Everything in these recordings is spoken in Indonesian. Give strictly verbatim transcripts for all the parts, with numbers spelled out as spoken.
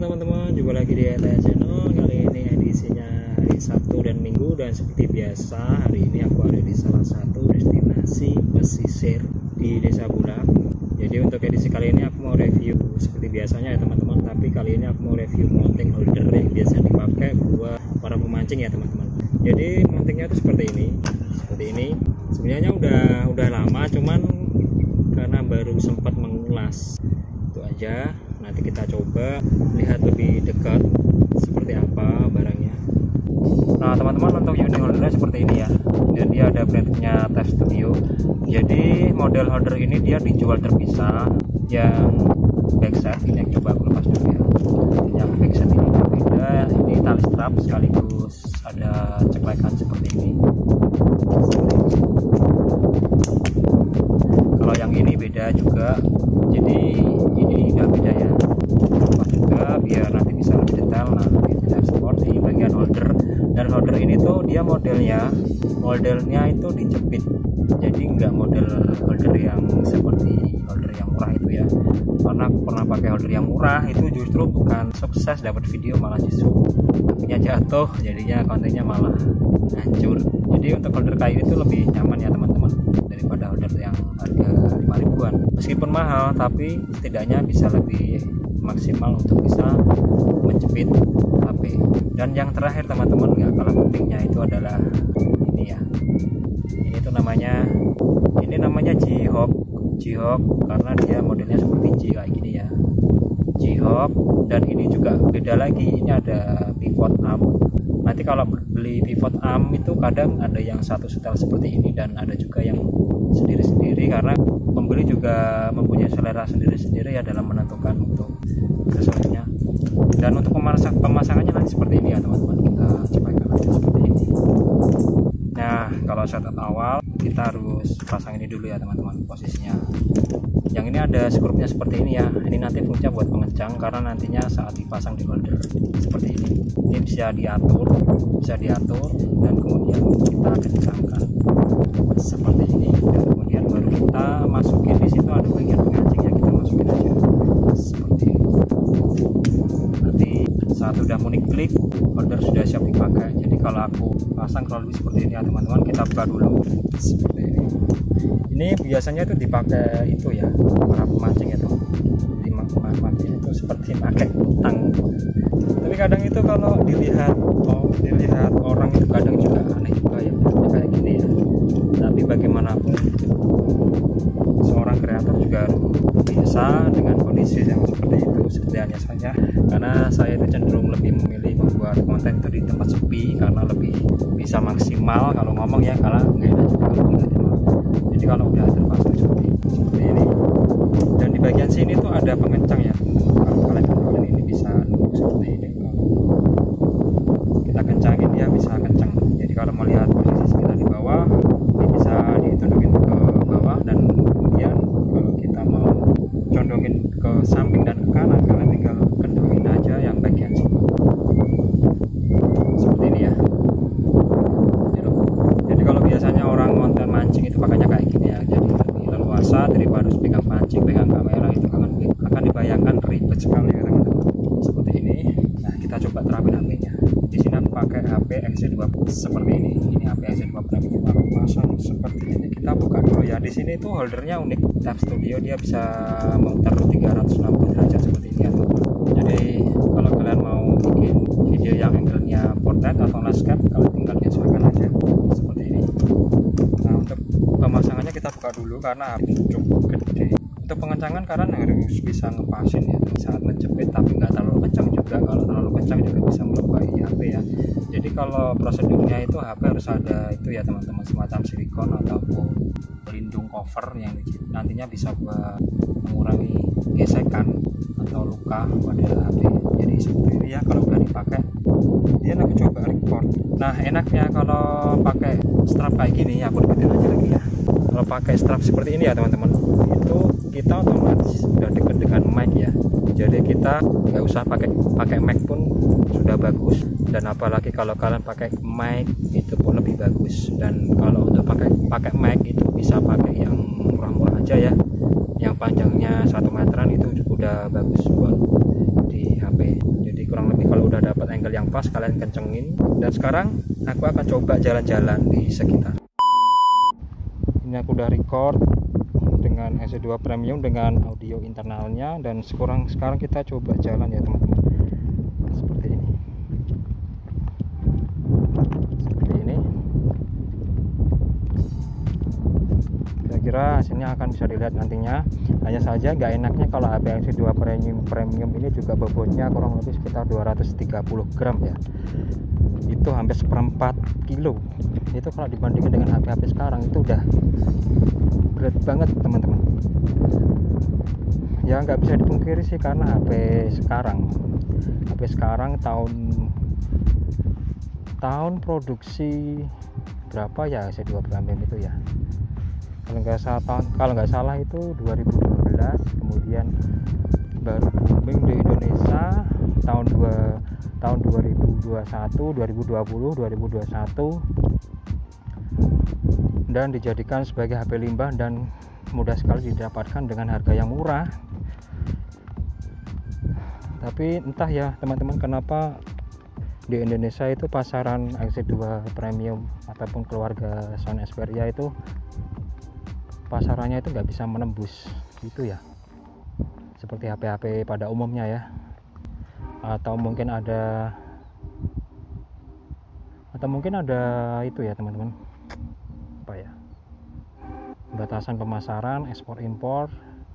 teman-teman, jumpa lagi di E T S Channel. Kali ini edisinya hari Sabtu dan Minggu, dan seperti biasa hari ini aku ada di salah satu destinasi pesisir di Desa Bula. Jadi untuk edisi kali ini aku mau review seperti biasanya ya teman-teman, tapi kali ini aku mau review mounting holder yang biasa dipakai buat para pemancing ya teman-teman. Jadi mountingnya itu seperti ini, seperti ini. Sebenarnya udah udah lama, cuman karena baru sempat mengulas itu aja. Nanti kita coba lihat lebih dekat seperti apa barangnya. Nah teman-teman, untuk unit holdernya seperti ini ya, dan dia ada brandnya Tab Studio. Jadi model holder ini dia dijual terpisah. Yang backset ini yang coba aku lepas dulu ya. Yang backset ini berbeda, ini tali strap sekaligus ada ceklekan seperti ini. Seperti ini. Kalau yang ini beda juga, jadi ini nggak beda ya, lepas juga biar nanti bisa lebih detail. Nah itu support di bagian holder, dan holder ini tuh dia modelnya modelnya itu dijepit, jadi nggak model holder yang seperti holder yang murah itu ya. Karena aku pernah pakai holder yang murah itu justru bukan sukses dapat video, malah justru apinya jatuh, jadinya kontennya malah hancur. Jadi untuk holder kayu itu lebih nyaman ya teman-teman daripada holder yang harga lima ribuan. Meskipun mahal, tapi setidaknya bisa lebih maksimal untuk bisa menjepit H P. Dan yang terakhir teman-teman, nggak kalah pentingnya itu adalah ini ya. Ini tuh namanya ini namanya G-Hawk. G-Hawk karena dia modelnya seperti G kayak gini ya. G-Hawk, dan ini juga beda lagi, ini ada pivot arm. Nanti kalau beli pivot arm itu kadang ada yang satu setel seperti ini, dan ada juga yang sendiri-sendiri, karena pembeli juga mempunyai selera sendiri-sendiri ya dalam menentukan untuk aksesorisnya. Dan untuk pemasang pemasangannya nanti seperti ini ya teman-teman, kita coba aja seperti ini. Nah kalau setup awal kita harus pasang ini dulu ya teman-teman, posisinya. Yang ini ada skrupnya seperti ini ya, ini nanti fungsinya buat mengencang, karena nantinya saat dipasang di holder seperti ini, ini bisa diatur bisa diatur dan kemudian kita kencangkan seperti ini, dan kemudian baru kita masukin. Di situ ada bagian pengancingnya, kita masukin aja seperti ini. Nanti saat udah munik klik, holder sudah siap dipakai. Jadi kalau aku pasang kurang lebih seperti ini ya teman-teman, kita buka dulu seperti ini. Ini biasanya itu dipakai itu ya para pemancing itu, di mancing itu seperti pakai utang. Tapi kadang itu kalau dilihat oh dilihat orang itu kadang juga aneh juga ya, kayak gini ya. Tapi bagaimanapun seorang kreator juga biasa dengan kondisi yang seperti itu, seperti hanya saya. Karena saya itu cenderung lebih memilih membuat konten itu di tempat sepi, karena lebih bisa maksimal kalau ngomong ya, kalau nggak enak juga kalau nggak enak. Jadi kalau udah terpasang seperti seperti ini, dan di bagian sini tuh ada pengencang ya. Kalau kalian kontrolin ini bisa nunduk seperti ini, kita kencangin dia bisa kencang. Jadi kalau melihat posisi kita di bawah, ini bisa ditunjukin ke bawah, dan kemudian kalau kita mau condongin ke samping dan ke kanan, kalian tinggal kendorongin aja yang bagian sini seperti ini ya. Jadi kalau biasanya orang konten mancing itu pakainya kayak gini ya, jadi lebih leluasa daripada harus pegang pancing, pegang kamera, itu akan akan dibayangkan ribet sekali ya teman-teman. Seperti ini. Nah kita coba terapin H P-nya. Di sini aku pakai H P X Z dua puluh seperti ini. Ini H P X Z dua puluh kita aku pasang seperti ini. Kita buka dulu ya. Di sini tuh holdernya unik. Tab Studio dia bisa memutar tiga ratus enam puluh derajat seperti ini ya teman-teman. Jadi kalau kalian mau bikin video yang angle-nya portrait atau landscape, kalian tinggal menyesuaikan aja seperti ini. Nah untuk pemasangannya kita buka dulu karena ini cukup gede. Untuk pengencangan kalian harus bisa ngepasin ya saat menjepit, tapi nggak terlalu kencang juga. Kalau terlalu kencang juga bisa melukai H P ya. Jadi kalau prosedurnya itu H P harus ada itu ya teman-teman, semacam silikon ataupun pelindung cover yang nantinya bisa buat mengurangi gesekan atau luka pada H P. Jadi seperti ini ya kalau udah dipakai. Dia aku coba record. Nah enaknya kalau pakai strap kayak gini, aku deketin aja lagi ya. Kalau pakai strap seperti ini ya teman-teman, itu kita otomatis udah deket dengan mic ya. Jadi kita nggak usah pakai pakai mic pun sudah bagus, dan apalagi kalau kalian pakai mic itu pun lebih bagus. Dan kalau untuk pakai pakai mic itu bisa pakai yang murah-murah aja ya, yang panjangnya satu meteran itu udah bagus buat di H P. yang pas kalian kencengin. Dan sekarang aku akan coba jalan-jalan di sekitar. Ini aku udah record dengan S dua Premium dengan audio internalnya, dan sekarang sekarang kita coba jalan ya teman-teman. Seperti ini. Seperti ini. Kira-kira hasilnya akan bisa dilihat nantinya. Hanya saja nggak enaknya kalau H P S dua Premium Premium ini juga bobotnya kurang lebih sekitar dua ratus tiga puluh gram ya. Itu hampir seperempat kilo. Itu kalau dibandingkan dengan H P-H P sekarang itu udah berat banget teman-teman. Ya nggak bisa dipungkiri sih, karena H P sekarang H P sekarang tahun tahun produksi berapa ya S dua Premium itu ya, kalau nggak salah tahun, kalau nggak salah itu dua ribu dua belas, kemudian baru booming di Indonesia tahun dua tahun dua ribu dua puluh satu, dua ribu dua puluh, dua ribu dua puluh satu, dan dijadikan sebagai H P limbah dan mudah sekali didapatkan dengan harga yang murah. Tapi entah ya teman-teman, kenapa di Indonesia itu pasaran S dua Premium ataupun keluarga Sony Xperia itu pasarannya itu nggak bisa menembus gitu ya, seperti H P-H P pada umumnya ya. Atau mungkin ada atau mungkin ada itu ya teman-teman, apa ya, batasan pemasaran, ekspor impor.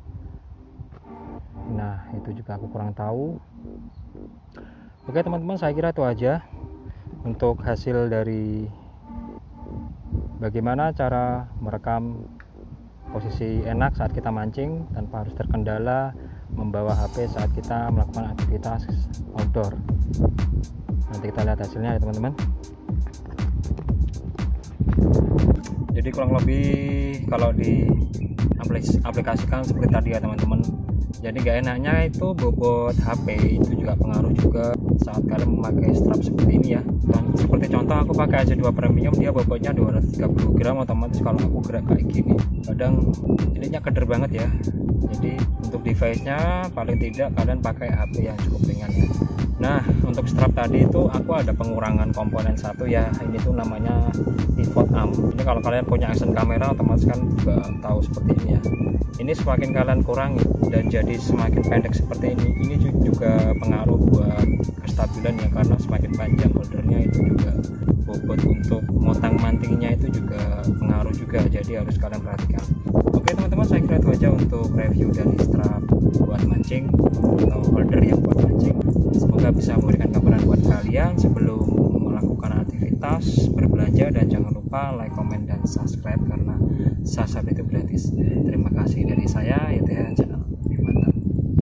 Nah itu juga aku kurang tahu. Oke teman-teman, saya kira itu aja untuk hasil dari bagaimana cara merekam posisi enak saat kita mancing tanpa harus terkendala membawa H P saat kita melakukan aktivitas outdoor. Nanti kita lihat hasilnya ya teman-teman. Jadi kurang lebih kalau diaplikasikan seperti tadi ya teman-teman. Jadi gak enaknya itu bobot H P itu juga pengaruh juga saat kalian memakai strap seperti ini ya. Dan seperti contoh aku pakai S dua Premium, dia bobotnya dua ratus tiga puluh gram, otomatis kalau aku gerak kayak gini kadang ininya keder banget ya. Jadi untuk device nya paling tidak kalian pakai H P yang cukup ringan ya. Nah untuk strap tadi itu aku ada pengurangan komponen satu ya, ini tuh namanya pivot arm. Ini kalau kalian punya action kamera otomatis kan juga tahu seperti ini ya. Ini semakin kalian kurangi dan jadi semakin pendek seperti ini, ini juga pengaruh buat kestabilan ya, karena semakin panjang holdernya itu juga bobot untuk motang mantingnya itu juga pengaruh juga, jadi harus kalian perhatikan. Oke teman-teman, saya kira itu aja untuk review dari strap buat mancing atau holder yang buat mancing. Semoga bisa memberikan gambaran buat kalian sebelum melakukan aktivitas berbelanja, dan jangan lupa like, comment, dan subscribe karena subscribe itu gratis.